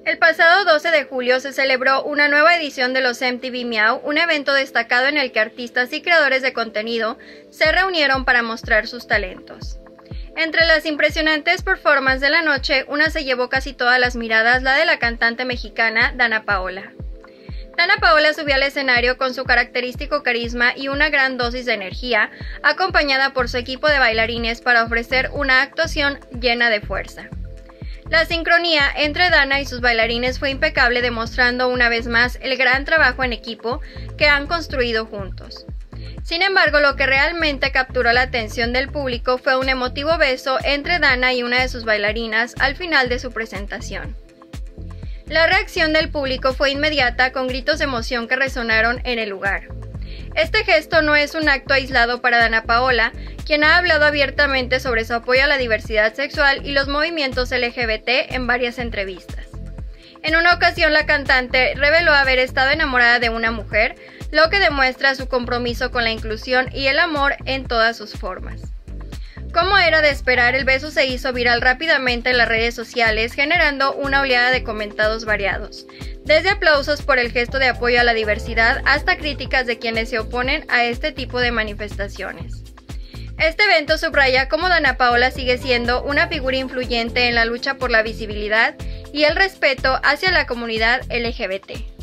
El pasado 12 de julio se celebró una nueva edición de los MTV Miau, un evento destacado en el que artistas y creadores de contenido se reunieron para mostrar sus talentos. Entre las impresionantes performances de la noche, una se llevó casi todas las miradas, la de la cantante mexicana Danna Paola. Danna Paola subió al escenario con su característico carisma y una gran dosis de energía, acompañada por su equipo de bailarines para ofrecer una actuación llena de fuerza. La sincronía entre Danna y sus bailarines fue impecable, demostrando una vez más el gran trabajo en equipo que han construido juntos. Sin embargo, lo que realmente capturó la atención del público fue un emotivo beso entre Danna y una de sus bailarinas al final de su presentación. La reacción del público fue inmediata, con gritos de emoción que resonaron en el lugar. Este gesto no es un acto aislado para Danna Paola, quien ha hablado abiertamente sobre su apoyo a la diversidad sexual y los movimientos LGBT en varias entrevistas. En una ocasión, la cantante reveló haber estado enamorada de una mujer, lo que demuestra su compromiso con la inclusión y el amor en todas sus formas. Como era de esperar, el beso se hizo viral rápidamente en las redes sociales, generando una oleada de comentarios variados, desde aplausos por el gesto de apoyo a la diversidad hasta críticas de quienes se oponen a este tipo de manifestaciones. Este evento subraya cómo Danna Paola sigue siendo una figura influyente en la lucha por la visibilidad y el respeto hacia la comunidad LGBT.